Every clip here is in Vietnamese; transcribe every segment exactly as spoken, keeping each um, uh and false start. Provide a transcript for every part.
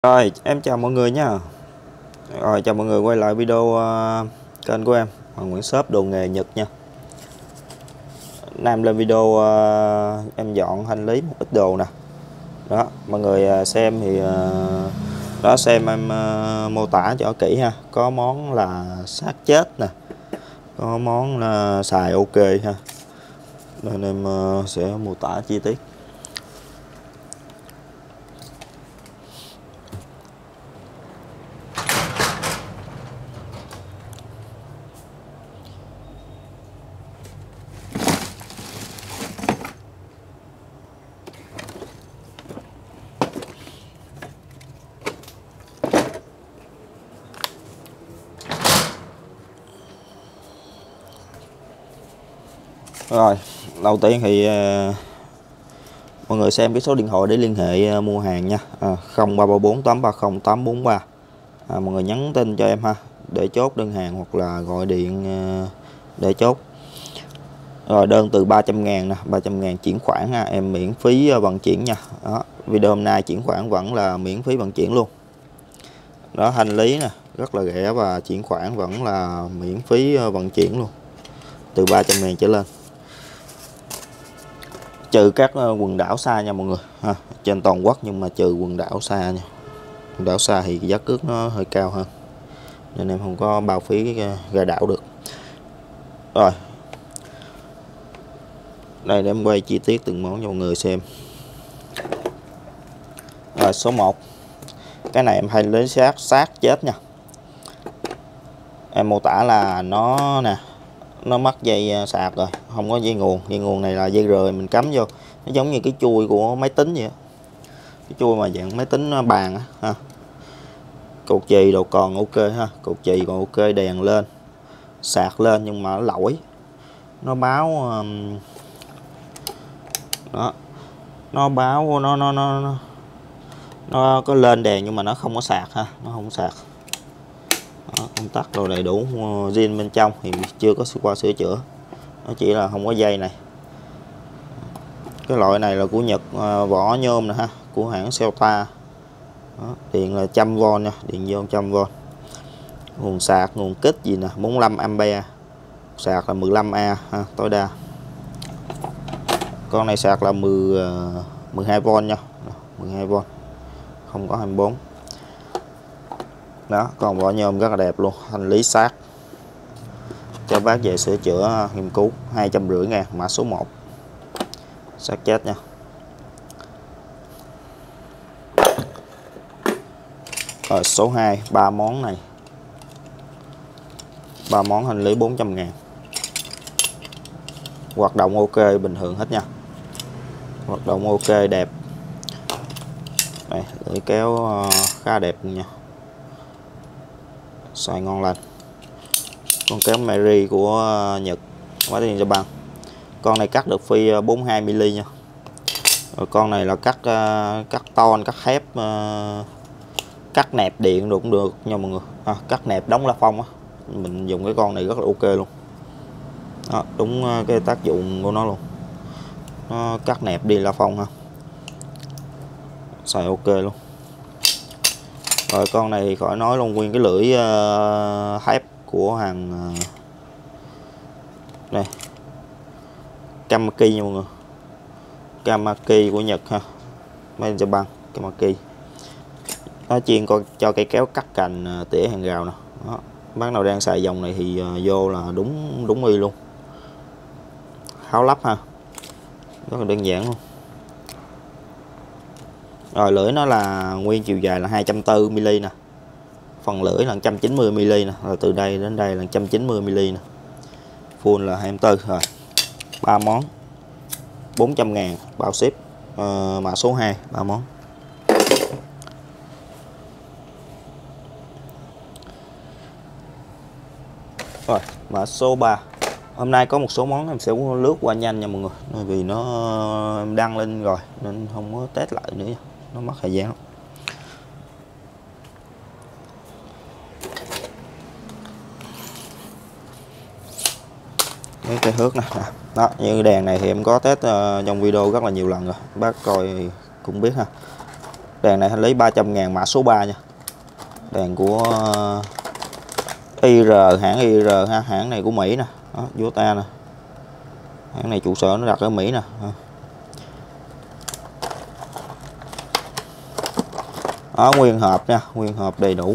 Rồi, em chào mọi người nha. Rồi, chào mọi người quay lại video uh, kênh của em, Hoàng Nguyễn Shop đồ nghề Nhật nha. Nam lên video uh, em dọn hành lý một ít đồ nè. Đó, mọi người uh, xem thì uh, đó xem em uh, mô tả cho kỹ ha. Có món là xác chết nè. Có món uh, xài ok ha. Nên em uh, sẽ mô tả chi tiết. Rồi, đầu tiên thì uh, mọi người xem cái số điện thoại để liên hệ uh, mua hàng nha. À, không ba ba bốn tám ba không tám bốn ba. À, mọi người nhắn tin cho em ha để chốt đơn hàng hoặc là gọi điện uh, để chốt. Rồi, đơn từ ba trăm ngàn nè, ba trăm ngàn chuyển khoản ha, em miễn phí uh, vận chuyển nha. Đó, video hôm nay chuyển khoản vẫn là miễn phí vận chuyển luôn. Đó, hành lý nè, rất là rẻ và chuyển khoản vẫn là miễn phí uh, vận chuyển luôn. Từ ba trăm ngàn trở lên. Trừ các quần đảo xa nha mọi người ha, trên toàn quốc nhưng mà trừ quần đảo xa nha. Quần đảo xa thì giá cước nó hơi cao hơn nên em không có bao phí ra đảo được. Rồi, đây để em quay chi tiết từng món cho mọi người xem. Rồi, số một, cái này em hay lấy xác xác chết nha. Em mô tả là nó nè, nó mắc dây sạc rồi, không có dây nguồn. Dây nguồn này là dây rời mình cắm vô, nó giống như cái chui của máy tính vậy, cái chui mà dạng máy tính bàn á ha. Cột chì đồ còn ok ha, cột chì còn ok, đèn lên, sạc lên nhưng mà nó lỗi, nó báo đó, nó báo nó nó nó nó có lên đèn nhưng mà nó không có sạc ha, nó không sạc. Đó, công tắc đồ đầy đủ, zin bên trong thì chưa có qua sửa chữa, nó chỉ là không có dây này. Cái loại này là của Nhật, vỏ nhôm nè ha, của hãng Celta. Đó, điện là một trăm vôn nha, điện vô một trăm vôn. Nguồn sạc, nguồn kích gì nè, bốn mươi lăm ampe, sạc là mười lăm A ha, tối đa. Con này sạc là mười, mười hai vôn nha, mười hai vôn, không có hai mươi bốn. Đó, còn vỏ nhôm rất là đẹp luôn, hành lý xác. Cho bác về sửa chữa nghiên cứu, hai trăm rưỡi ngàn, mã số một. Xác chết nha. Rồi, số hai, ba món này. ba món hành lý bốn trăm ngàn. Hoạt động ok, bình thường hết nha. Hoạt động ok, đẹp. Đây, lưỡi kéo khá đẹp nha. Xài ngon lành. Con kéo Mary của Nhật, Made in Japan. Con này cắt được phi bốn mươi hai mi li nha. Rồi con này là cắt cắt ton, cắt thép, cắt nẹp điện được cũng được nha mọi người. À, cắt nẹp đóng la phong á. Mình dùng cái con này rất là ok luôn. Đó, đúng cái tác dụng của nó luôn. Nó cắt nẹp đi la phong ha. Xài ok luôn. Rồi con này thì khỏi nói luôn, nguyên cái lưỡi uh, thép của hàng uh, này Kamaki nha mọi người, Kamaki của Nhật ha, Made in Japan, Kamaki. Nó chuyên coi cho cây kéo cắt cành, uh, tỉa hàng rào nè. Đó, bác nào đang xài dòng này thì uh, vô là đúng đúng y luôn, tháo lắp ha, rất là đơn giản luôn. Rồi lưỡi nó là nguyên chiều dài là hai trăm bốn mươi mi li nè, phần lưỡi là một trăm chín mươi mi li nè, rồi từ đây đến đây là một trăm chín mươi mi li nè, full là hai mươi tư. Rồi ba món bốn trăm ngàn bao ship, uh, mã số hai, ba món. Rồi mã số ba. Hôm nay có một số món em sẽ lướt qua nhanh nha mọi người, bởi vì nó em đăng lên rồi nên không có test lại nữa, nó mất thời gian lắm. Mấy cái hước nè, đó như đèn này thì em có test uh, trong video rất là nhiều lần rồi, bác coi cũng biết ha. Đèn này hành lý ba trăm ngàn, mã số ba nha. Đèn của i rờ, hãng i rờ ha, hãng này của Mỹ nè, đó, Vota nè. Hãng này trụ sở nó đặt ở Mỹ nè. Đó, nguyên hộp nha, nguyên hộp đầy đủ.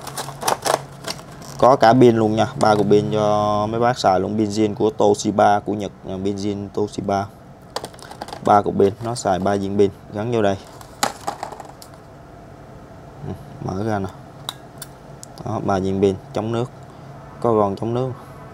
Có cả pin luôn nha, ba cục pin cho mấy bác xài luôn, pin zin của Toshiba của Nhật, pin zin Toshiba. Ba cục pin, nó xài ba viên pin gắn vô đây. Mở ra nè. Đó, ba viên pin chống nước. Có ron chống nước.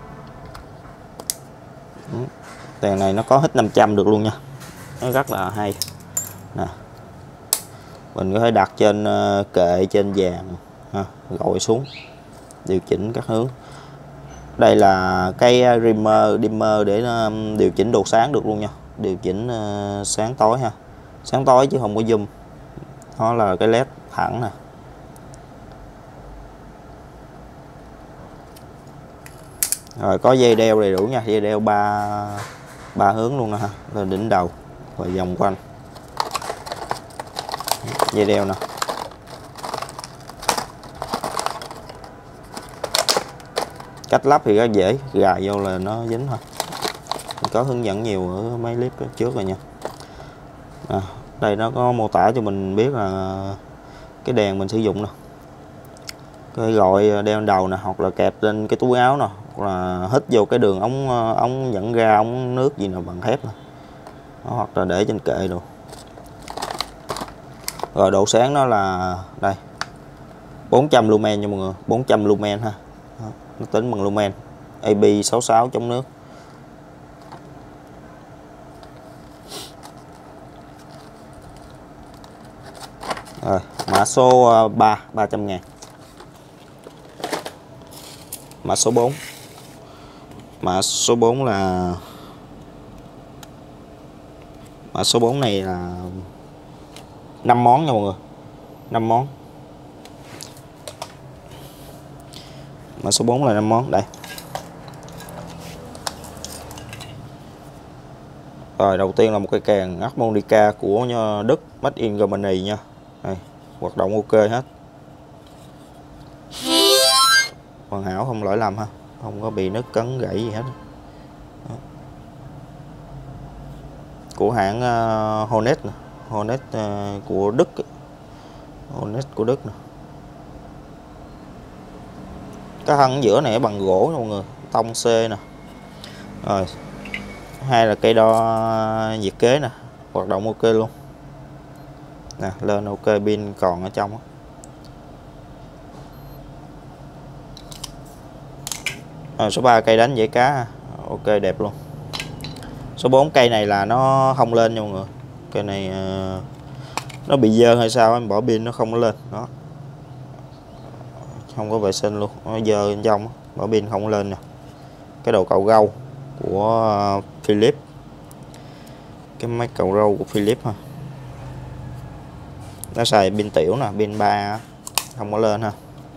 Đèn này nó có hít năm trăm được luôn nha. Nó rất là hay. Nè. Mình có thể đặt trên kệ, trên vàng ha, gọi xuống điều chỉnh các hướng. Đây là cái dimmer, dimmer để điều chỉnh độ sáng được luôn nha, điều chỉnh sáng tối ha, sáng tối chứ không có zoom. Đó là cái led thẳng nè. Rồi có dây đeo đầy đủ nha, dây đeo ba ba hướng luôn nè ha, lên đỉnh đầu và vòng quanh. Dây đeo nè. Cách lắp thì rất dễ, gài vô là nó dính thôi. Mình có hướng dẫn nhiều ở mấy clip trước rồi nha. À, đây nó có mô tả cho mình biết là cái đèn mình sử dụng nè. Cái gọi đeo đầu nè, hoặc là kẹp lên cái túi áo nè, hoặc là hít vô cái đường ống ống dẫn ra ống nước gì nè bằng thép nè. Đó, hoặc là để trên kệ đồ. Rồi độ sáng nó là đây bốn trăm lumen nha mọi người, bốn trăm lumen ha. Đó, nó tính bằng lumen. A P sáu sáu chống nước. Rồi mã số ba, ba trăm ngàn. Mã số bốn. Mã số bốn là Mã số bốn này là năm món nha mọi người. năm món. Mã số bốn là năm món đây. Rồi đầu tiên là một cây kèn harmonica của Đức, made in Germany nha. Đây, hoạt động ok hết. Hoàn hảo, không lỗi lầm ha, không có bị nứt cấn gãy gì hết. Đó. Của hãng uh, Hornet, Hornet uh, của Đức, Hornet của Đức nè. Cái thân giữa này bằng gỗ nha mọi người, tông C nè. Rồi hai là cây đo nhiệt kế nè, hoạt động ok luôn nè, lên ok, pin còn ở trong đó. À, số ba cây đánh dãy cá, ok đẹp luôn. Số bốn cây này là nó không lên nha mọi người, cây này uh, nó bị dơ hay sao em bỏ pin nó không có lên đó, không có vệ sinh luôn, nó dơ bên trong, bỏ pin không có lên nè. Cái đầu cầu râu của uh, Philips, cái máy cầu râu của Philips ha, nó xài pin tiểu nè, pin ba không có lên ha.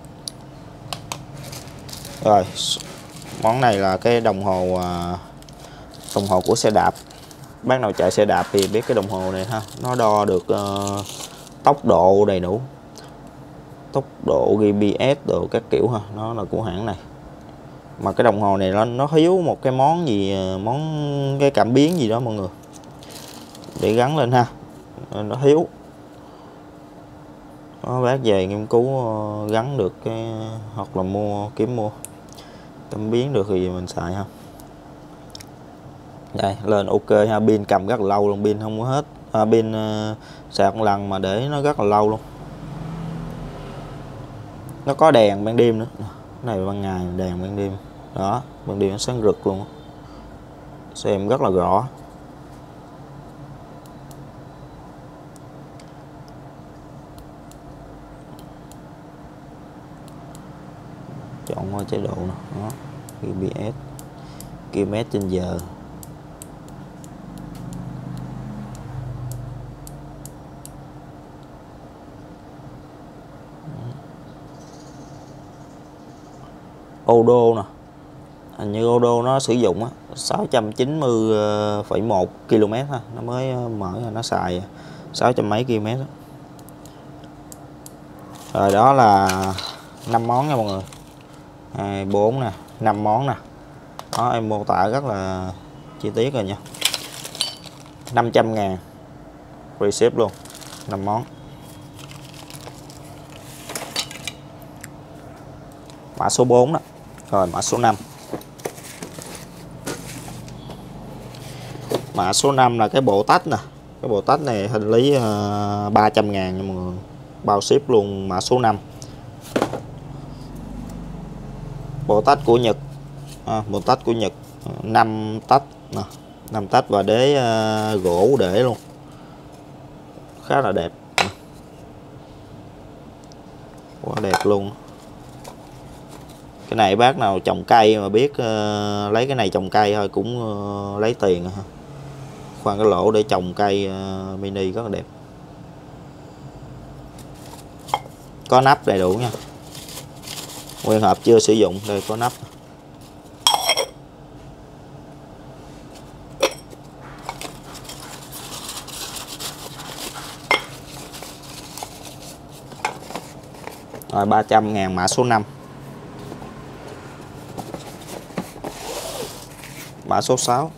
Rồi món này là cái đồng hồ uh, đồng hồ của xe đạp. Bác nào chạy xe đạp thì biết cái đồng hồ này ha, nó đo được uh, tốc độ đầy đủ, tốc độ giê pê ét đồ các kiểu ha, nó là của hãng này. Mà cái đồng hồ này nó nó thiếu một cái món gì, món cái cảm biến gì đó mọi người, để gắn lên ha, nó thiếu. Đó, bác về nghiên cứu uh, gắn được cái, hoặc là mua kiếm mua cảm biến được thì mình xài ha. Đây lên ok ha, pin cầm rất là lâu luôn, pin không có hết, à, pin uh, sạc một lần mà để nó rất là lâu luôn. Nó có đèn ban đêm nữa, cái này ban ngày, đèn ban đêm đó, ban đêm nó sáng rực luôn, xem rất là rõ. Chọn qua chế độ nè, đó, giê pê ét, ki lô mét trên giờ. Ô đô nè, hình như ô đô nó sử dụng á sáu trăm chín mươi phẩy một ki lô mét ha, nó mới mở ra, nó xài sáu trăm mấy km đó. Rồi đó là năm món nha mọi người. hai, bốn nè, năm món nè. Đó, em mô tả rất là chi tiết rồi nha. năm trăm ngàn free ship luôn, năm món. Mã số bốn đó. Rồi mã số năm. Mã số năm là cái bộ tách nè. Cái bộ tách này hành lý uh, ba trăm ngàn nha mọi người, bao ship luôn. Mã số năm, bộ tách của Nhật, à, bộ tách của Nhật, năm tách nè, năm tách và đế uh, gỗ để luôn, khá là đẹp, quá đẹp luôn. Cái này bác nào trồng cây mà biết uh, lấy cái này trồng cây thôi cũng uh, lấy tiền ha. Khoan cái lỗ để trồng cây uh, mini rất là đẹp. Có nắp đầy đủ nha, nguyên hộp chưa sử dụng, đây có nắp. Rồi ba trăm ngàn mã số năm. Mã số sáu.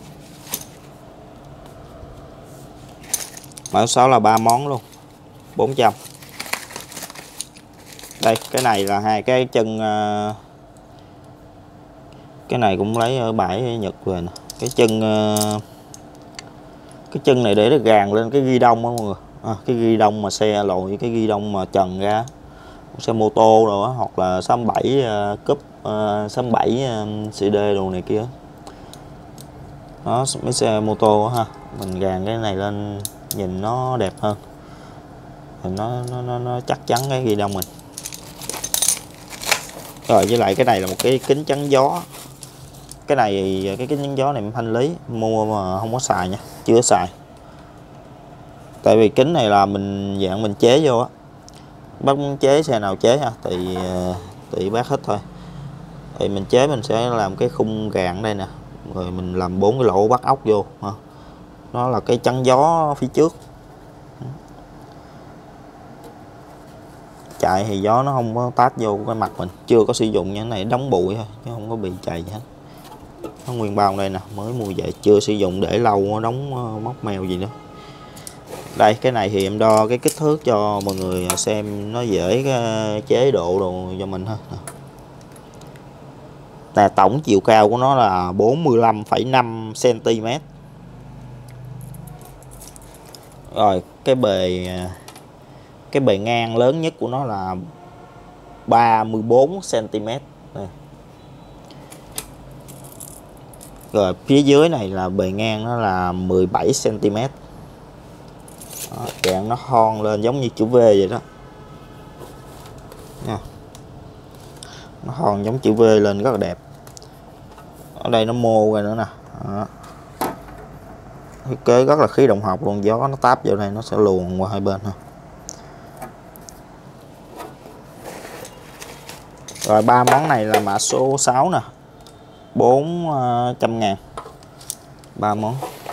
Mã số sáu là ba món luôn, bốn trăm. Đây cái này là hai cái chân, cái này cũng lấy ở bãi Nhật về nè. Cái chân, cái chân này để nó gàn lên cái ghi đông đó mọi người. À, cái ghi đông mà xe lội, cái ghi đông mà trần ra xe mô tô rồi á, hoặc là sáu bảy cúp, sáu bảy xê đê đồ này kia đó, mấy xe mô tô ha, mình gàn cái này lên nhìn nó đẹp hơn, mình nó nó nó, nó chắc chắn cái ghi đông mình. Rồi với lại cái này là một cái kính chắn gió. Cái này cái kính chắn gió này mình thanh lý mua mà không có xài nha, chưa xài. Tại vì kính này là mình dạng mình chế vô á, bác muốn chế xe nào chế ha, thì tùy bác hết thôi. Thì mình chế mình sẽ làm cái khung gàn đây nè, rồi mình làm bốn cái lỗ bắt ốc vô ha. Nó là cái chắn gió phía trước, chạy thì gió nó không có tát vô cái mặt mình. Chưa có sử dụng như thế này, đóng bụi thôi chứ không có bị chạy gì hết. Nó nguyên bao đây nè, mới mua về chưa sử dụng, để lâu nó đóng móc mèo gì nữa. Đây cái này thì em đo cái kích thước cho mọi người xem nó dễ chế độ đồ cho mình ha. Là tổng chiều cao của nó là bốn mươi lăm phẩy năm xăng ti mét. Rồi cái bề cái bề ngang lớn nhất của nó là ba mươi bốn xăng ti mét. Đây. Rồi phía dưới này là bề ngang nó là mười bảy xăng ti mét. Dạng nó hon lên giống như chữ V vậy đó nha. Nó hon giống chữ V lên rất là đẹp. Ở đây nó mô rồi nữa nè. Đó. Thiết kế rất là khí động học luôn, gió nó táp vào đây nó sẽ luồn qua hai bên ha. Rồi ba món này là mã số sáu nè, bốn trăm ngàn ba món.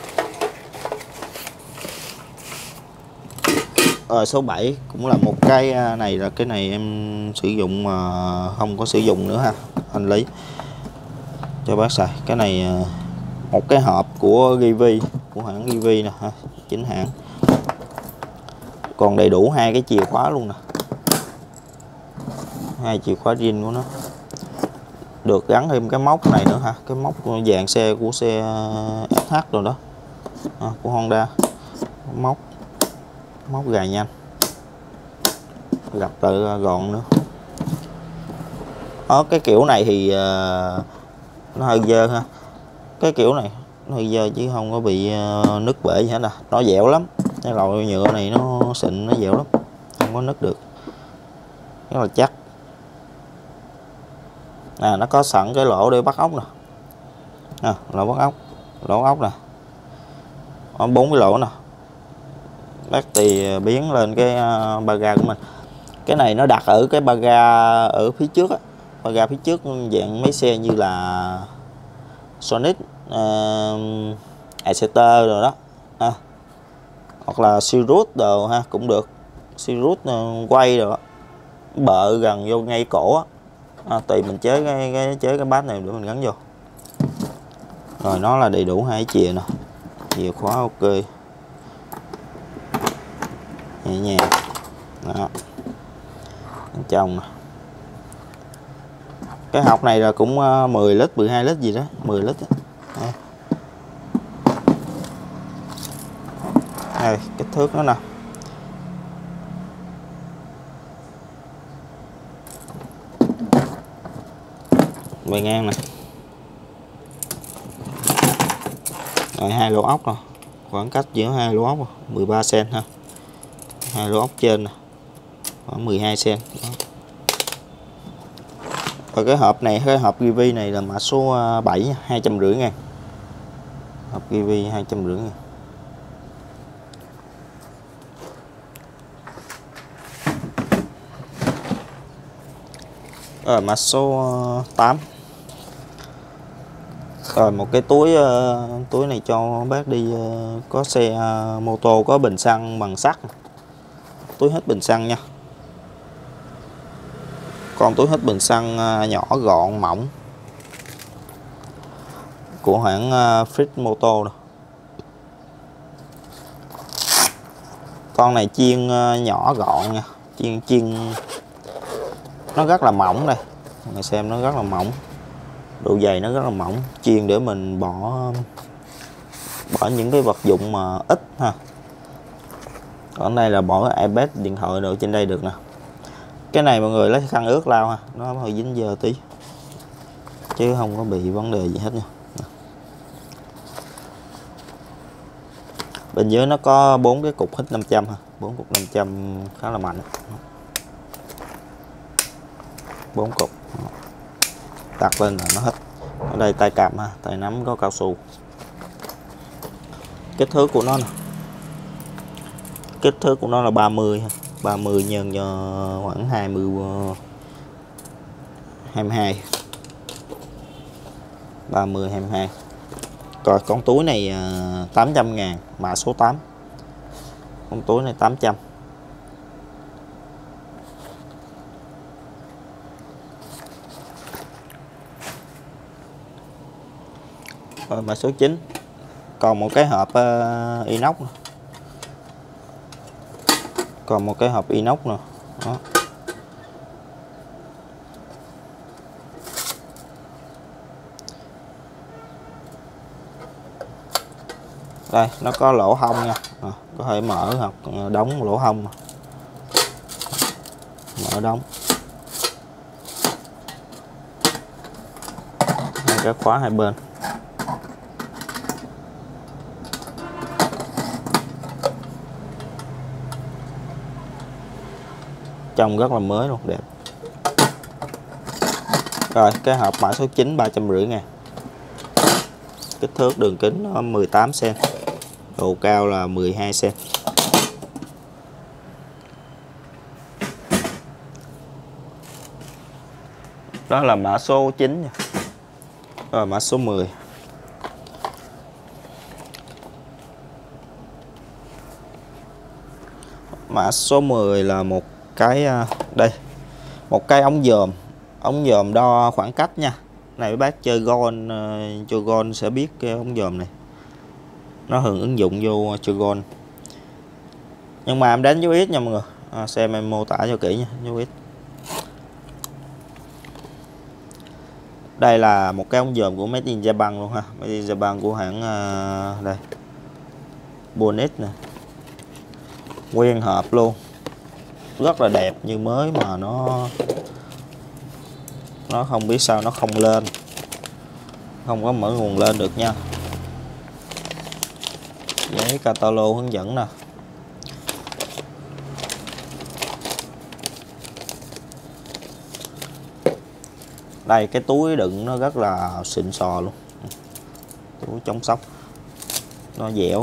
Rồi số bảy cũng là một cái này, là cái này em sử dụng mà không có sử dụng nữa ha, hành lý cho bác xài. Cái này một cái hộp của Givi, của hãng Givi nè ha, chính hãng. Còn đầy đủ hai cái chìa khóa luôn nè, hai chìa khóa zin của nó. Được gắn thêm cái móc này nữa ha, cái móc dạng xe của xe ét hát rồi đó, à, của Honda. Móc móc gài nhanh, gặp tự gọn nữa. Đó, cái kiểu này thì uh, nó hơi dơ ha. Cái kiểu này nó hơi dơ chứ không có bị uh, nứt bể gì hết nè. Nó dẻo lắm, cái loại nhựa này nó xịn, nó dẻo lắm, không có nứt được, rất là chắc. À, nó có sẵn cái lỗ để bắt ốc nè, à, lỗ bắt ốc, lỗ ốc nè, bốn cái lỗ nè. Bác thì biến lên cái ba ga của mình. Cái này nó đặt ở cái ba ga ở phía trước á, ba ga phía trước dạng mấy xe như là Sonic, uh, Exciter rồi đó, à, hoặc là Sirius đồ ha, cũng được. Sirius uh, quay rồi đó. bợ gần vô ngay cổ á. À, tùy mình chế cái, cái chế cái bát này để mình gắn vô. Rồi nó là đầy đủ hai chìa nè, chìa khóa ok, nhẹ nhàng đó, bên trong nè. Cái hộp này là cũng mười lít, mười hai lít gì đó, mười lít đó. Đây. Đây, kích thước nó nè. Bề ngang nè. Rồi hai lỗ ốc rồi. Khoảng cách giữa hai lỗ ốc mười ba xăng-ti-mét ha. Hai lỗ ốc trên nè. Khoảng mười hai xăng-ti-mét. Rồi cái hộp này, cái hộp gi vê này là mã số bảy, hai trăm rưỡi ngàn. Hộp gi vê hai trăm rưỡi ngàn. Rồi mã số tám. Rồi một cái túi túi này cho bác đi có xe mô tô có bình xăng bằng sắt. Túi hít bình xăng nha. Con túi hít bình xăng nhỏ gọn mỏng của hãng Fit Moto nè. Con này chiên nhỏ gọn nha, chiên chiên nó rất là mỏng đây. Mọi người xem nó rất là mỏng. Độ dày nó rất là mỏng, chiên để mình bỏ bỏ những cái vật dụng mà ít ha. Còn đây là bỏ iPad, điện thoại đồ trên đây được nè. Cái này mọi người lấy khăn ướt lau ha, nó hơi dính dơ tí chứ không có bị vấn đề gì hết nha. Bên dưới nó có bốn cái cục hít năm trăm ha, bốn cục năm trăm khá là mạnh. Bốn cục đặt lên là nó hít. Ở đây tay cầm ha, tay nắm có cao su. Kích thước của nó nè, kích thước của nó là ba mươi ha, ba mươi nhân cho khoảng hai mươi, hai mươi hai, ba mươi, hai mươi hai. Rồi con túi này tám trăm ngàn, mã số tám. Con túi này tám trăm. Rồi mã số chín. Còn một cái hộp uh, inox nè. Còn một cái hộp inox nè. Đó. Đây, nó có lỗ hông nha. À, có thể mở hoặc đóng lỗ hông. Mở đóng. Đây, cái khóa hai bên. Trông rất là mới luôn, đẹp. Rồi cái hộp mã số chín, ba trăm rưỡi ngàn. Kích thước đường kính nó mười tám xăng-ti-mét, độ cao là mười hai xăng-ti-mét. Đó là mã số chín nha. Rồi mã số mười. Mã số mười là một cái đây, một cái ống dòm, ống dòm đo khoảng cách nha. Này mấy bác chơi golf, chơi golf sẽ biết cái ống dòm này, nó thường ứng dụng vô chơi golf. Nhưng mà em đánh dấu ít nha mọi người, à, xem em mô tả cho kỹ nha, dấu ít. Đây là một cái ống dòm của Made in Japan luôn ha, Made in Japan của hãng uh, đây Bonnet nè, nguyên hộp luôn, rất là đẹp như mới mà nó nó không biết sao nó không lên, không có mở nguồn lên được nha. Giấy catalog hướng dẫn nè. Đây cái túi đựng nó rất là xịn sò luôn, túi chống sốc, nó dẻo.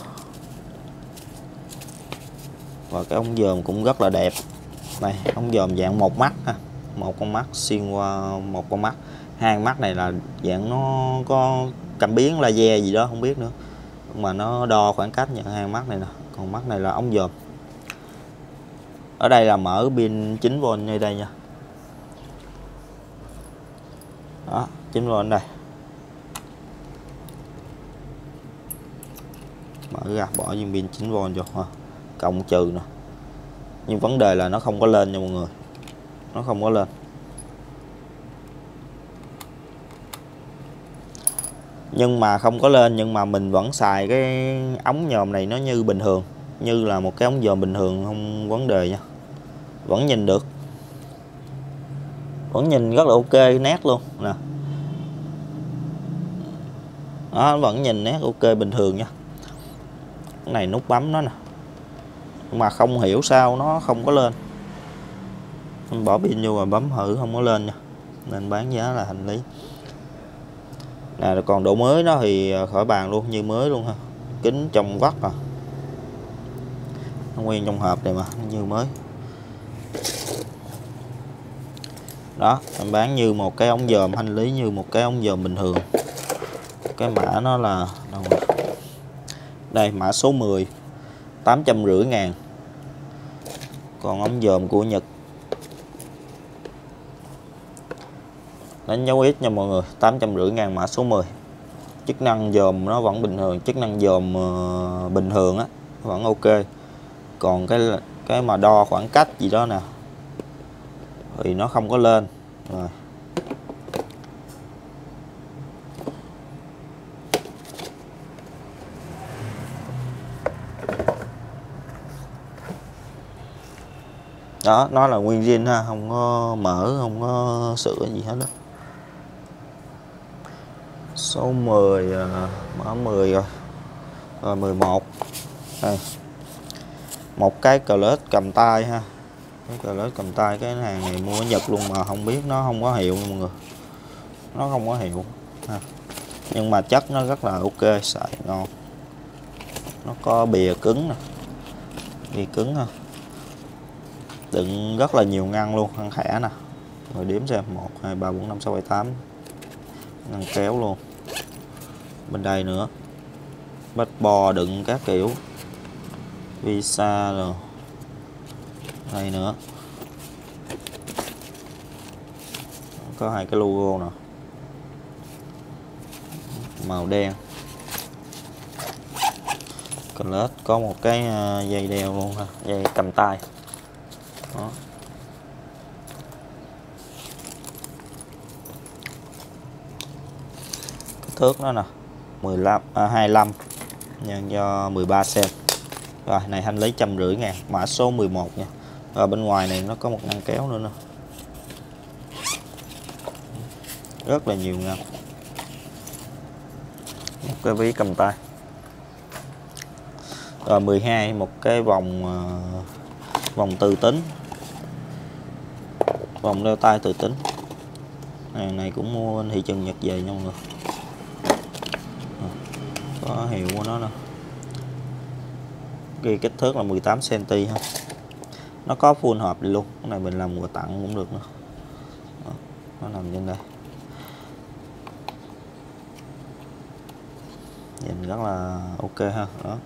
Và cái ống dòm cũng rất là đẹp. Này ống dòm dạng một mắt ha, một con mắt xuyên qua một con mắt. Hai mắt này là dạng nó có cảm biến laser gì đó không biết nữa, nhưng mà nó đo khoảng cách nhận hai mắt này nè. Còn mắt này là ống dòm. Ở đây là mở pin chín vôn như đây nha. Đó, chín vôn đây. Mở ra bỏ viên pin chín vôn vô ha. Cộng trừ nè. Nhưng vấn đề là nó không có lên nha mọi người. Nó không có lên. Nhưng mà không có lên nhưng mà mình vẫn xài cái ống nhòm này nó như bình thường, như là một cái ống dòm bình thường, không vấn đề nha. Vẫn nhìn được. Vẫn nhìn rất là ok, nét luôn nè. Đó, vẫn nhìn nét ok bình thường nha. Cái này nút bấm nó nè. Mà không hiểu sao nó không có lên. Mình bỏ pin vô và bấm thử không có lên nha. Nên bán giá là hành lý. Nè, còn độ mới nó thì khỏi bàn luôn, như mới luôn ha. Kính trong vắt à. Nó nguyên trong hộp này mà, như mới. Đó, em bán như một cái ống dòm, hành lý như một cái ống dòm bình thường. Cái mã nó là đâu rồi? Đây, mã số mười, tám trăm rưỡi ngàn. Còn ống dòm của Nhật đánh dấu ít nha mọi người, tám trăm rưỡi ngàn mã số mười. Chức năng dòm nó vẫn bình thường, chức năng dòm uh, bình thường á, vẫn ok. Còn cái cái mà đo khoảng cách gì đó nè thì nó không có lên. Rồi. Đó, nó là nguyên zin ha, không có mở, không có sửa gì hết đó. Số mười, mở mười rồi. Rồi mười một. Đây. Một cái cờ lết cầm tay ha. Cái cờ lết cầm tay, cái hàng này mua ở Nhật luôn mà không biết, nó không có hiệu nha mọi người. Nó không có hiệu ha. Nhưng mà chất nó rất là ok, xài ngon. Nó có bìa cứng nè. Bìa cứng ha. Đựng rất là nhiều ngăn luôn, ngăn khẽ nè. Rồi đếm xem, một, hai, ba, bốn, năm, sáu, bảy, tám. Ngăn kéo luôn. Bên đây nữa. Bách bo đựng các kiểu. Visa rồi. Đây nữa. Có hai cái logo nè. Màu đen. Collet có một cái dây đeo luôn ha, dây cầm tay. Đó. Kích thước nó nè, mười lăm, à, hai mươi lăm nhân cho mười ba xăng-ti-mét. Rồi này hành lý trăm rưỡi ngàn, mã số mười một nha. Rồi bên ngoài này nó có một ngăn kéo nữa nè. Rất là nhiều ngăn. Một cái ví cầm tay. Rồi mười hai, một cái vòng uh, vòng từ tính. Vòng đeo tay từ tính. Hàng này cũng mua bên thị trường Nhật về nha mọi người. Có hiệu của nó nè. Ghi kích thước là mười tám xăng-ti-mét ha. Nó có full hộp đi luôn. Cái này mình làm quà tặng cũng được nữa. Đó, nó nằm trên đây. Nhìn rất là ok ha. Đó.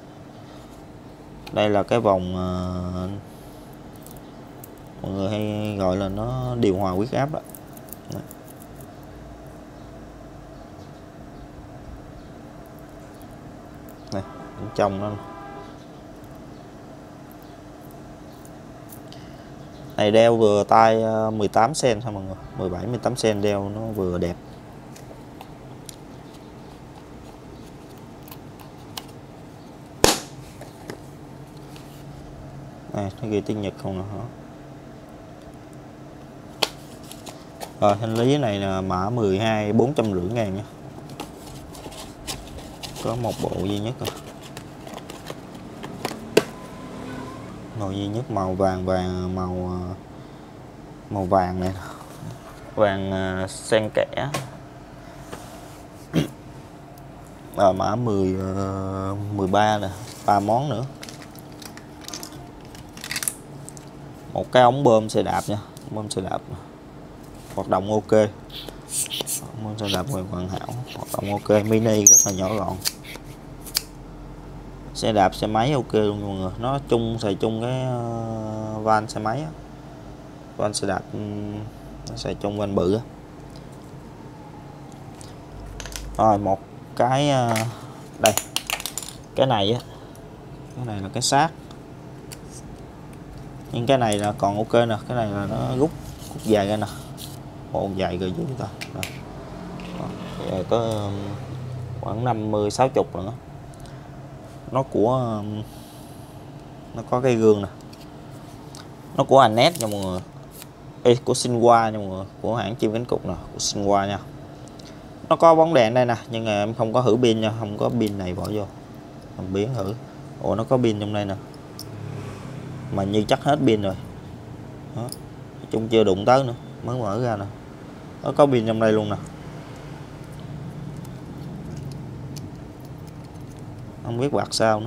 Đây là cái vòng uh, mọi người hay gọi là nó điều hòa huyết áp đó. Đấy. Này, bên trong nó này đeo vừa tay mười tám xăng-ti-mét thôi mọi người, mười bảy mười tám xăng-ti-mét đeo nó vừa đẹp. Này, nó ghi tiếng Nhật không nè hả? Rồi hành lý này là mã mười hai, bốn trăm rưỡi ngàn nha. Có một bộ duy nhất rồi. Màu duy nhất màu vàng vàng màu màu vàng này, vàng xen kẽ. À, mã mười, mười ba nè, ba món nữa. Một cái ống bơm xe đạp nha, bơm xe đạp hoạt động ok, bơm xe đạp hoàn hảo, hoạt động ok, mini rất là nhỏ gọn. xe đạp xe máy ok luôn mọi người, nó chung xài chung cái uh, van xe máy á, van xe đạp nó xài chung van bự á. Rồi một cái uh, đây cái này á, cái này là cái xác, nhưng cái này là còn ok nè, cái này là nó rút rút dài ra nè, bộ dài rồi dưới ta rồi có khoảng năm mươi sáu mươi rồi đó. Nó của nó có cái gương nè, nó của Anet nha mọi người. Ê, của Sinwa nha mọi người, của hãng chim cánh cụt nè, của Sinwa nha. Nó có bóng đèn đây nè, nhưng mà em không có thử pin nha, không có pin này bỏ vô làm biến thử. Ồ, nó có pin trong đây nè, mà như chắc hết pin rồi đó. Chung chưa đụng tới nữa, mới mở ra nè, nó có pin trong đây luôn nè. Không biết quạt sao nữa.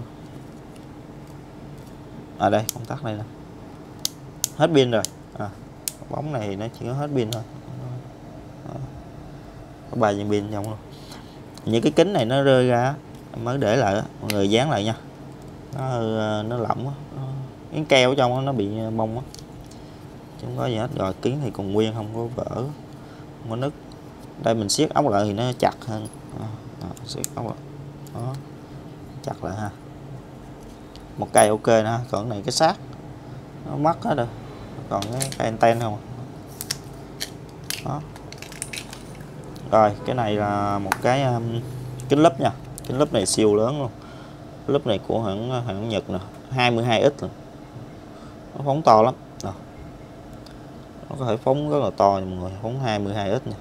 À đây, công tắc đây nè, hết pin rồi. À, bóng này nó chỉ có hết pin thôi. Đó. Có ba viên pin trong luôn. Những cái kính này nó rơi ra mới để lại đó. Mọi người dán lại nha, nó nó lỏng á, cái keo ở trong đó, nó bị bông á, chứ không có gì hết. Rồi kính thì còn nguyên, không có vỡ, không có nứt. Đây mình siết ốc lại thì nó chặt hơn. Đó, đó, siết ốc lại đó, chặt lại ha. Một cây ok nè, còn này cái xác nó mất hết rồi, còn cái, cái anten không đó. Rồi cái này là một cái um, kính lúp nha, kính lúp này siêu lớn luôn. Cái lúp này của hãng hãng Nhật nè, hai mươi hai x, nó phóng to lắm. Đó. Nó có thể phóng rất là to nha mọi người, phóng hai mươi hai x nha.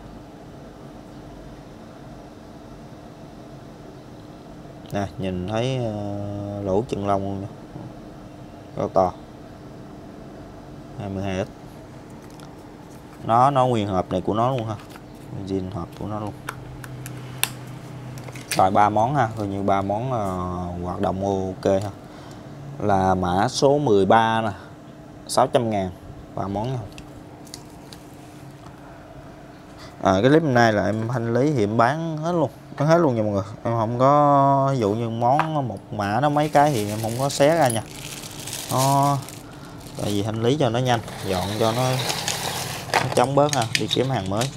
Nè, nhìn thấy uh, lỗ chân lông luôn nha, rất to, hai mươi hai x. Nó nó nguyên hộp này của nó luôn ha, zin hộp của nó luôn. Rồi ba món ha, coi như ba món uh, hoạt động ok ha. Là mã số mười ba nè, sáu trăm ngàn, ba món nha. À, cái clip hôm nay là em thanh lý thì em bán hết luôn, bán hết luôn nha mọi người. Em không có, ví dụ như món một mã nó mấy cái thì em không có xé ra nha. Nó tại vì thanh lý cho nó nhanh, dọn cho nó, nó chống bớt ha, đi kiếm hàng mới.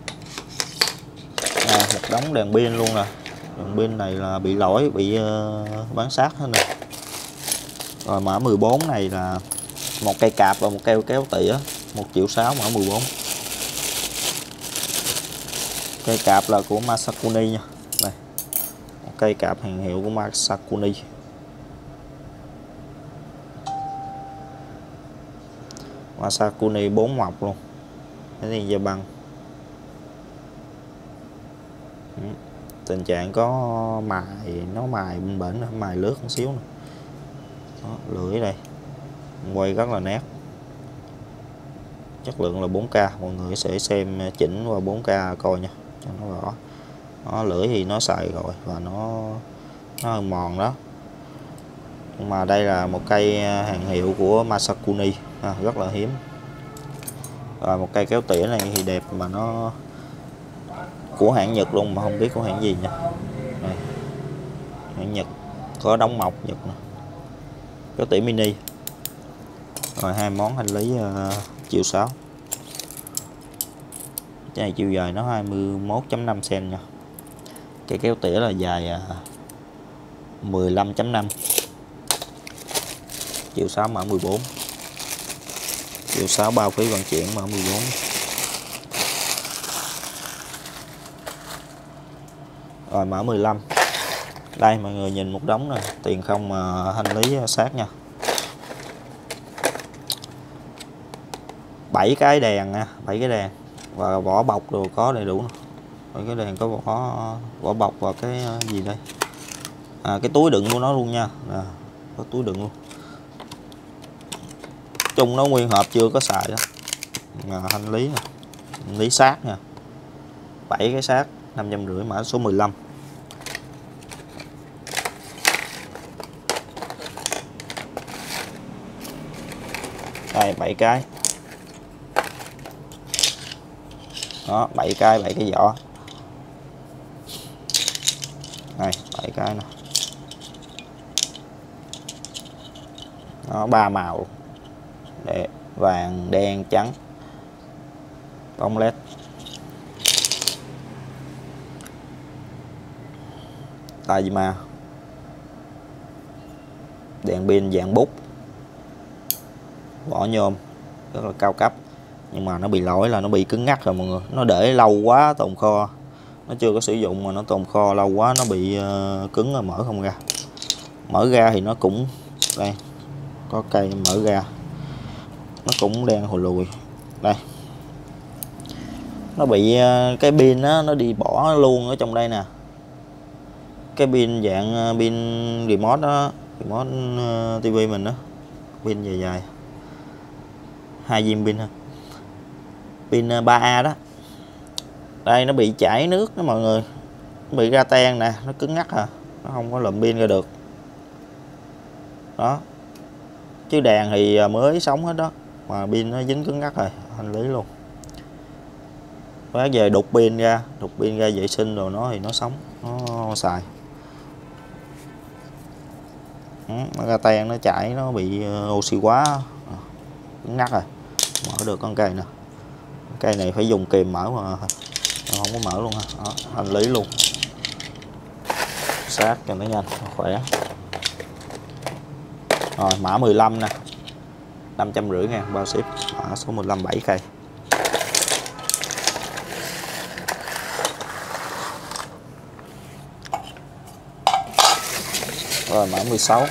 À, một đống đèn pin luôn nè, đèn pin này là bị lỗi, bị uh, bán sát hết nè. Rồi mã mười bốn này là một cây cạp và một cây kéo tỉa, một triệu sáu mã mười bốn. Cây cạp là của Masakuni nha. Đây, một cây cạp hàng hiệu của Masakuni. Masakuni bốn mọc luôn. Cái này da băng. Ừ. Tình trạng có mài, nó mài bên bển, mài lướt một xíu nè. Đó, lưỡi đây quay rất là nét, chất lượng là bốn K, mọi người sẽ xem chỉnh qua bốn K coi nha cho nó rõ. Đó, lưỡi thì nó xài rồi và nó nó hơi mòn đó, nhưng mà đây là một cây hàng hiệu của Masakuni, à, rất là hiếm. Rồi một cây kéo tỉa này thì đẹp, mà nó của hãng Nhật luôn mà không biết của hãng gì nha. Đây, hãng Nhật, có đóng mộc Nhật nè, kéo tỉa mini. Rồi hai món hành lý uh, triệu sáu. Cái này chiều dài nó hai mươi mốt phẩy năm xăng-ti-mét nha. Cái kéo tỉa là dài uh, mười lăm phẩy năm. Triệu sáu mã mười bốn. Triệu sáu bao phí vận chuyển mã mười bốn. Rồi mã mười lăm. Đây mọi người nhìn một đống này, tiền không mà hành lý sát nha. bảy cái đèn nha, bảy cái đèn và vỏ bọc đồ có đầy đủ. Rồi cái đèn có vỏ vỏ bọc và cái gì đây? À, cái túi đựng của nó luôn nha. À, có túi đựng luôn. Chung nó nguyên hộp chưa có xài đó. À, hành lý nè, hành lý sát nha. bảy cái sát năm trăm rưỡi mã số mười lăm. Đây bảy cái. Đó, bảy cái, bảy cái vỏ. Đây, bảy cái nè. nó ba màu để vàng đen trắng bóng led. Tai mà đèn pin dạng bút, vỏ nhôm rất là cao cấp, nhưng mà nó bị lỗi là nó bị cứng ngắc rồi mọi người. Nó để lâu quá tồn kho, nó chưa có sử dụng mà nó tồn kho lâu quá nó bị uh, cứng rồi, mở không ra. Mở ra thì nó cũng đây có cây mở ra nó cũng đang hồi lùi đây, nó bị uh, cái pin đó, nó đi bỏ luôn ở trong đây nè. Cái pin dạng pin remote đó, remote uh, tivi mình đó, pin dài dài hai viên pin ha, pin ba A đó. Đây nó bị chảy nước đó mọi người, nó bị ra ten nè, nó cứng ngắc à, nó không có lụm pin ra được đó. Chứ đèn thì mới sống hết đó, mà pin nó dính cứng ngắc rồi, hành lý luôn. Bác về đục pin ra, đục pin ra vệ sinh rồi nó thì nó sống, nó xài. Nó ra ten, nó chảy, nó bị oxy quá, cứng ngắc rồi. Mở được con cây nè, cây này phải dùng kìm mở mà không có mở luôn ha. Đó, hành lý luôn, sát cho nó nhanh khỏe. Rồi mã mười lăm nè, năm trăm rưỡi ngàn bao ship, mã số mười lăm bảy cây. Rồi mã mười sáu,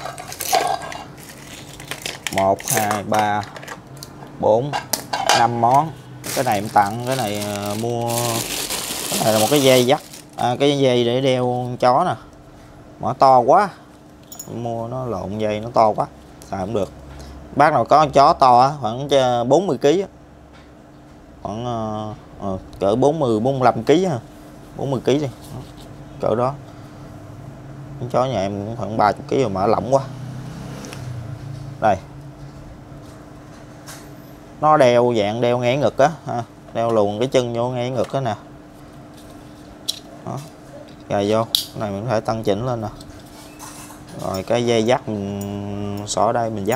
một hai ba bốn năm món. Cái này em tặng, cái này mua, cái này là một cái dây dắt, à, cái dây để đeo chó nè, mà to quá, mua nó lộn dây nó to quá xài không được. Bác nào có con chó to á, khoảng bốn mươi ki lô gam, khoảng uh, cỡ bốn mươi bốn mươi lăm ki lô gam, bốn mươi ki lô gam đi, cỡ đó. Con chó nhà em cũng khoảng ba mươi ki lô gam mà lỏng quá. Đây, nó đeo dạng đeo ngay ngực á, đeo luồn cái chân vô ngay ngực đó nè. Đó, gài vô, cái này mình có thể tăng chỉnh lên nè. Rồi cái dây dắt mình xỏ đây mình dắt.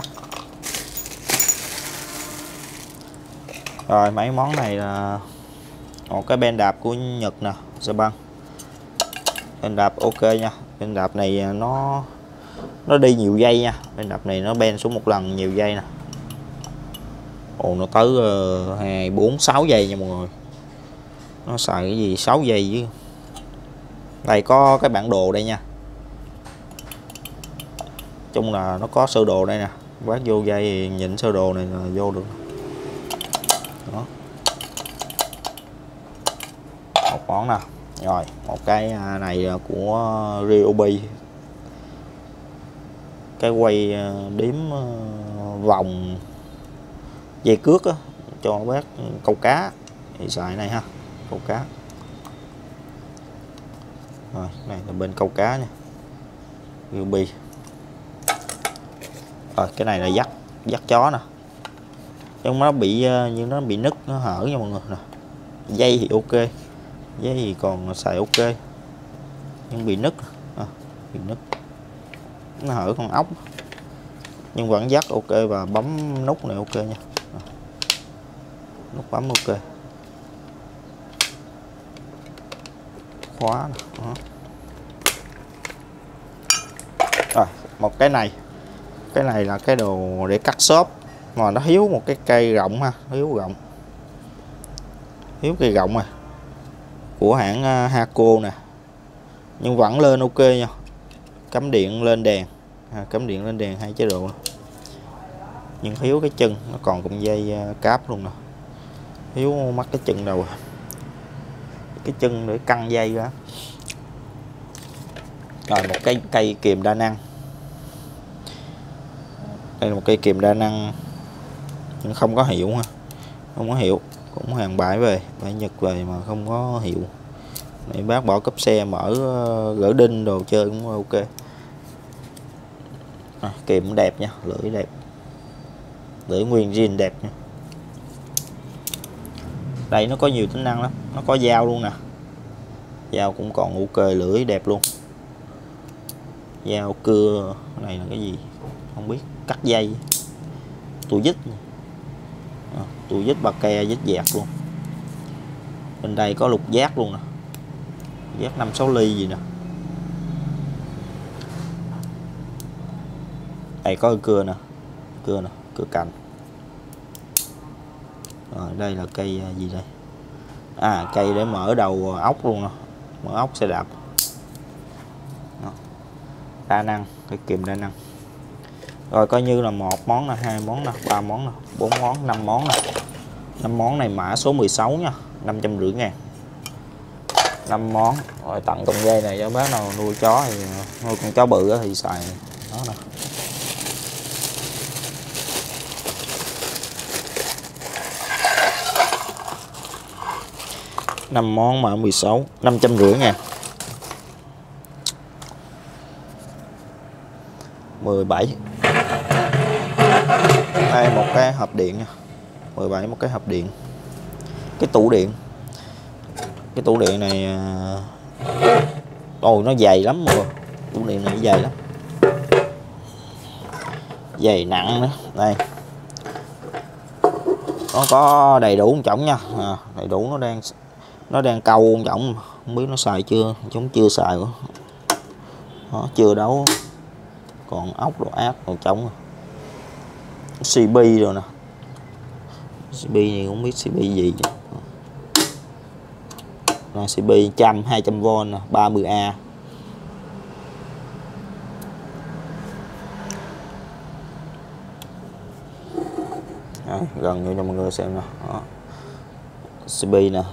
Rồi mấy món này là một cái ben đạp của Nhật nè, Japan. Ben đạp ok nha, ben đạp này nó nó đi nhiều dây nha, ben đạp này nó ben xuống một lần nhiều dây nè. Ồ, nó tới hai bốn sáu giây nha mọi người. Nó xài cái gì sáu giây chứ. Đây có cái bản đồ đây nha. Chung là nó có sơ đồ đây nè. Bác vô dây thì nhìn sơ đồ này là vô được. Đó. Một món nè. Rồi, một cái này là của Ryobi. Cái quay đếm vòng dây cước á, cho bác câu cá thì xài này ha, câu cá. Rồi, này là bên câu cá nha, Ryobi. Rồi cái này là dắt dắt chó nè, nhưng nó bị như nó bị nứt, nó hở nha mọi người nè. Dây thì ok, dây thì còn xài ok, nhưng bị nứt, à, bị nứt, nó hở con ốc, nhưng vẫn dắt ok và bấm nút này ok nha. Nút bấm ok, khóa nè. Đó. Rồi một cái này, cái này là cái đồ để cắt xốp mà nó thiếu một cái cây rộng ha, thiếu rộng, thiếu cây rộng này của hãng Haco nè, nhưng vẫn lên ok nha. Cắm điện lên đèn, à, cắm điện lên đèn hai chế độ, nhưng thiếu cái chân, nó còn cụm dây cáp luôn nè, thiếu mất cái chân đầu, cái chân để căng dây ra. Rồi một cái cây kìm đa năng, đây là một cây kìm đa năng nhưng không có hiệu ha, không có hiệu, cũng hàng bãi về, bãi Nhật về mà không có hiệu. Này bác bỏ cốp xe mở gỡ đinh đồ chơi cũng ok. À, kìm đẹp nha, lưỡi đẹp, lưỡi nguyên zin đẹp nha. Đây nó có nhiều tính năng lắm, nó có dao luôn nè, dao cũng còn ok, lưỡi đẹp luôn. Dao cưa, cái này là cái gì không biết. cắt dây, tua vít, tua vít ba ke vít dẹt luôn. Bên đây có lục giác luôn nè, giác năm sáu ly gì nè. Đây có cưa nè, cưa nè, cưa cành. Rồi đây là cây gì đây? À, cây để mở đầu ốc luôn nè, mở ốc xe đạp. Đó. Đa năng, cái kìm đa năng. Rồi coi như là một món nè, hai món nè, ba món nè, bốn món, năm món nè. năm món này mã số mười sáu nha, năm trăm rưỡi ngàn. năm món. Rồi tặng cọng dây này cho bác nào nuôi chó thì nuôi con chó bự thì xài đó nè. năm món mã mười sáu, năm trăm rưỡi ngàn. mười bảy. Đây một cái hộp điện nha. mười bảy một cái hộp điện. Cái tủ điện. Cái tủ điện này ôi nó dày lắm rồi. Tủ điện này dày lắm. Dày nặng nữa. Đây. Nó có đầy đủ một chổng nha. À, đầy đủ nó đang nó đang câu một chổng, không biết nó xài chưa, chúng chưa xài nữa. Đó, chưa đấu. Còn ốc đồ áp còn trống. xê pê rồi nè. xê pê này không biết xê pê gì. Rồi xê pê một trăm, hai trăm vôn nè, ba mươi A. Rồi, gần như cho mọi người xem nè. Đó. xê pê nè.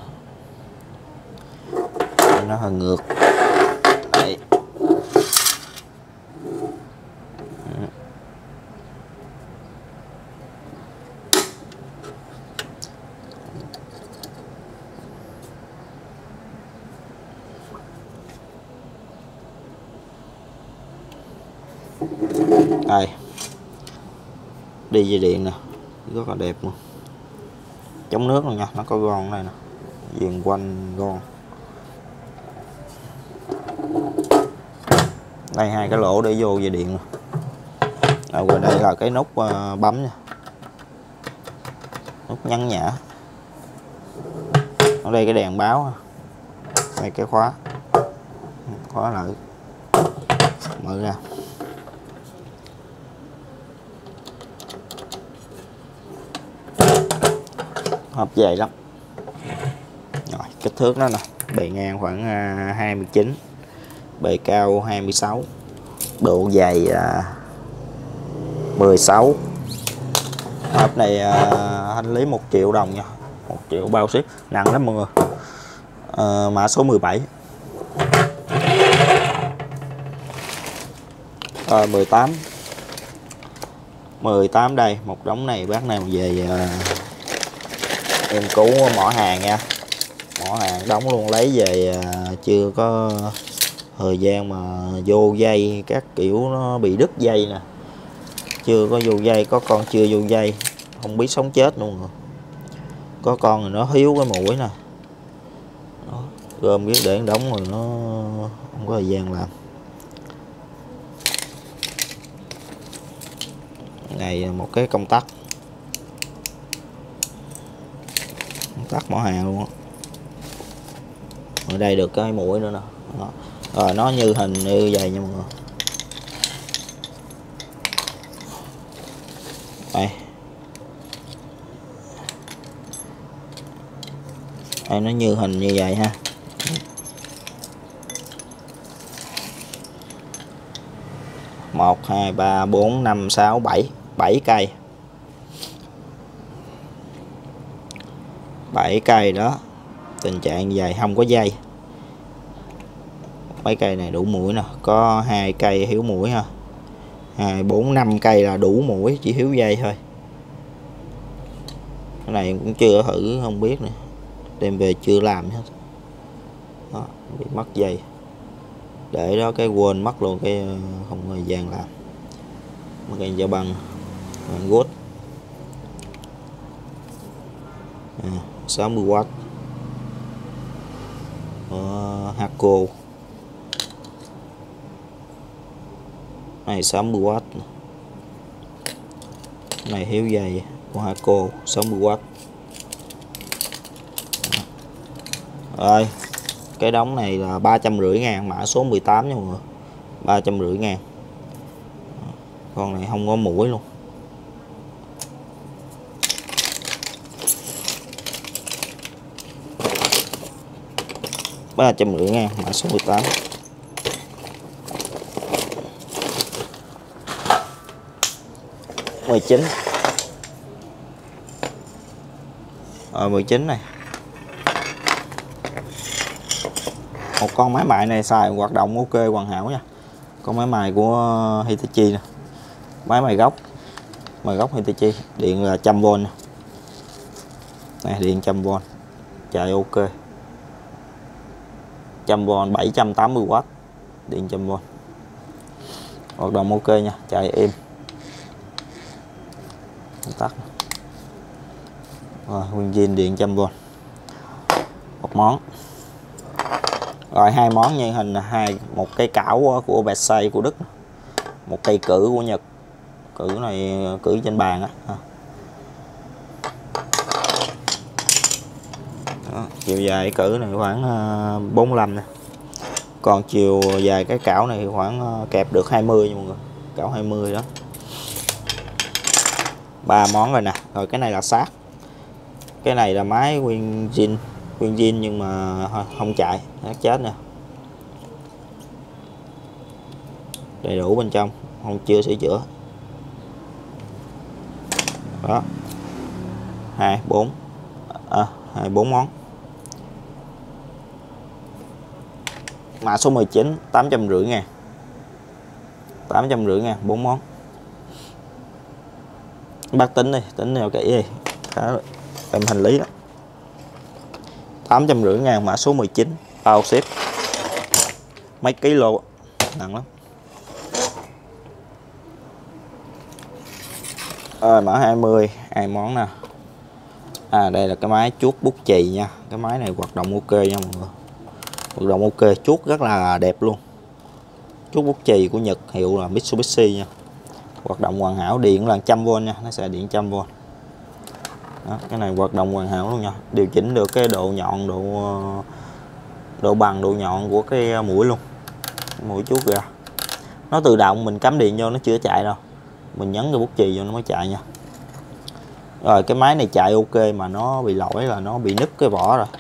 Nó hơi ngược. Đây. Đây. Đi dây điện nè, rất là đẹp luôn. Chống nước luôn nha, nó có gòn này nè, viền quanh gòn. Đây hai cái lỗ để vô dây điện nè. Rồi qua đây là cái nút uh, bấm nha. Nút nhấn nhả. Ở đây cái đèn báo. Đây cái khóa. Khóa lại. Mở ra. Hộp dày lắm. Rồi, kích thước nó nè, bề ngang khoảng uh, hai mươi chín, bề cao hai mươi sáu, độ dày uh, mười sáu. Hộp này uh, hành lý một triệu đồng nha, một triệu bao ship, nặng lắm mọi người. Uh, mã số mười bảy. Rồi mười tám. mười tám đây, một đống này bác nào về uh, em cứu mỏ hàng nha. Mỏ hàng đóng luôn, lấy về uh, chưa có thời gian mà vô dây các kiểu, nó bị đứt dây nè, chưa có vô dây, có con chưa vô dây không biết sống chết luôn rồi. Có con rồi nó hiếu cái mũi nè. Đó, gom biết để đóng rồi nó không có thời gian làm. Này một cái công tắc, công tắc mỏ hàng luôn á. Ở đây được cái mũi nữa nè. Đó. Rồi nó như hình như vậy nha mọi người. Đây. Đây nó như hình như vậy ha. một, hai, ba, bốn, năm, sáu, bảy. bảy cây. bảy cây đó. Tình trạng như vậy, không có dây. Mấy cây này đủ mũi nè, có hai cây hiếu mũi ha. hai, bốn, năm cây là đủ mũi, chỉ hiếu dây thôi. Cái này cũng chưa thử, không biết nữa. Đem về chưa làm hết. Đó, bị mất dây. Để đó cái quên mất luôn, cái không có thời gian làm. Một cây dao băng, bằng gốt. À, sáu mươi oát. Uh, Haco. Này sáu mươi oát. Này hiếu dày của Haco sáu mươi oát. Rồi cái đống này là ba trăm rưỡi ngàn, mã số mười tám nha mọi người, ba trăm rưỡi ngàn. Con này không có mũi luôn. Ba trăm rưỡi ngàn, mã số mười tám. Mười chín. Rồi mười chín này. Một con máy mài này xài hoạt động ok hoàn hảo nha. Con máy mài của Hitachi nè. Máy mài gốc. Mài gốc Hitachi, điện là một trăm vôn nè. Này điện một trăm vôn. Chạy ok. một trăm vôn bảy trăm tám mươi oát. Điện một trăm vôn. Hoạt động ok nha, chạy êm. Tắt. Rồi nguyên zin điện một trăm vôn. Một món. Rồi hai món như hình là hai, một cây cảo của Versailles của Đức, một cây cử của Nhật. Cử này cử trên bàn á. Đó, chiều dài cử này khoảng bốn mươi lăm nè. Còn chiều dài cái cảo này khoảng kẹp được hai mươi nha mọi người. Cảo hai mươi đó. Ba món rồi nè. Rồi cái này là sát. Cái này là máy nguyên zin, nguyên zin nhưng mà không chạy, nó chết nè. Đầy đủ bên trong, không chưa sửa chữa. Đó. Hai, bốn. À, hai, bốn món. Mã số mười chín, tám trăm rưỡi ngàn. tám trăm rưỡi ngàn, bốn món. Bác tính đi, tính theo kỹ đi. Đó, em hành lý đó. tám trăm rưỡi ngàn, mã số mười chín, bao ship. Mấy ký lô, nặng lắm. Rồi mã hai mươi, hai món nè. À đây là cái máy chuốt bút chì nha. Cái máy này hoạt động ok nha mọi người. Hoạt động ok, chuốt rất là đẹp luôn. Chuốt bút chì của Nhật, hiệu là Mitsubishi nha. Hoạt động hoàn hảo, điện là một trăm vôn nha, nó sẽ điện một trăm vôn. Đó, cái này hoạt động hoàn hảo luôn nha. Điều chỉnh được cái độ nhọn, độ độ bằng, độ nhọn của cái mũi luôn. Mũi chuốt ra. Nó tự động, mình cắm điện vô nó chưa chạy đâu. Mình nhấn cái bút chì vô nó mới chạy nha. Rồi cái máy này chạy ok mà nó bị lỗi là nó bị nứt cái vỏ rồi.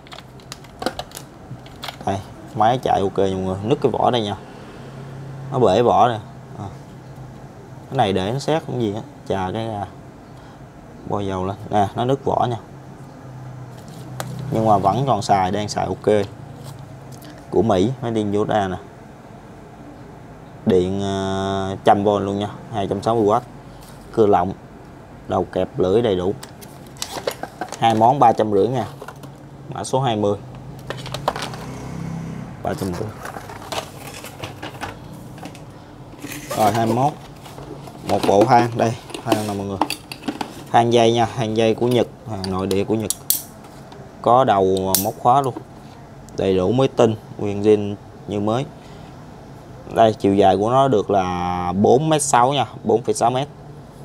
Đây, máy chạy ok mọi người, nứt cái vỏ đây nha. Nó bể vỏ rồi. À. Cái này để nó xét cũng gì á, chà cái ra. Bôi dầu lên. Nè, nó nứt vỏ nha. Nhưng mà vẫn còn xài, đang xài ok. Của Mỹ, máy điện vô ra nè. Điện uh, một trăm vôn luôn nha, hai trăm sáu mươi oát. Cưa lọng. Đầu kẹp lưỡi đầy đủ. Hai món ba trăm rưỡi nha. Mã số hai mươi. ba trăm rưỡi. Rồi hai mươi mốt. Một bộ than đây, than nè mọi người. Than dây nha, than dây của Nhật, hàng nội địa của Nhật. Có đầu móc khóa luôn. Đầy đủ mới tinh, nguyên zin như mới. Đây chiều dài của nó được là bốn mét sáu nha, bốn phẩy sáu mét.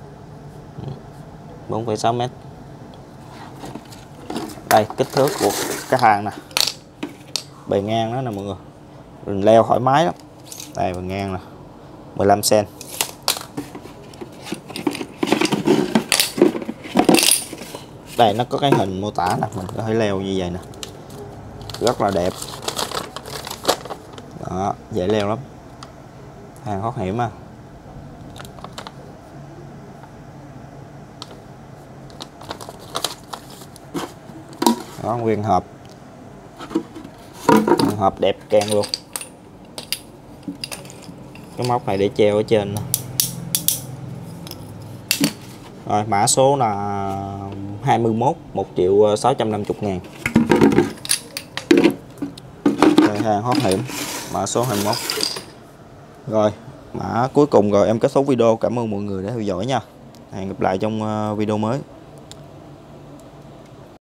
bốn phẩy sáu mét. Đây kích thước của cái hàng nè. Bề ngang đó nè mọi người. Mình leo thoải mái lắm. Đây bề ngang nè. mười lăm xăng ti mét. Đây nó có cái hình mô tả nè, mình có thể leo như vậy nè. Rất là đẹp. Đó, dễ leo lắm. Hàng thoát hiểm à. Đó, nguyên hộp. Nguyên hộp đẹp càng luôn. Cái móc này để treo ở trên nè. Rồi mã số là hai mươi mốt, một triệu sáu trăm năm mươi ngàn. Đây, hàng thoát hiểm. Mã số hai mươi mốt. Rồi mã cuối cùng rồi em kết thúc video. Cảm ơn mọi người đã theo dõi nha. Hẹn gặp lại trong video mới.